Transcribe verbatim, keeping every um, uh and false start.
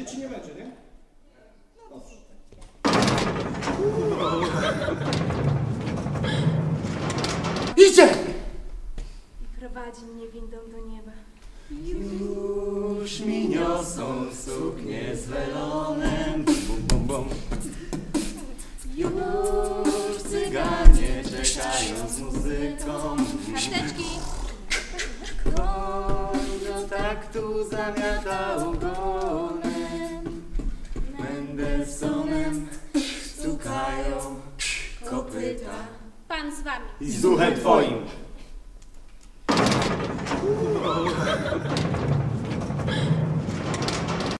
Będzie czy nie będzie, nie? Dobrze. Idzie! I prowadzi mnie windą do nieba. Już mi niosą suknie z welonem. Bum, bum, bum. Już cyganie czekają z muzyką. Karteczki! Koń do taktu zamiata ogonem. Mendelsonem stukają kopyta. Pan z wami. I z duchem twoim.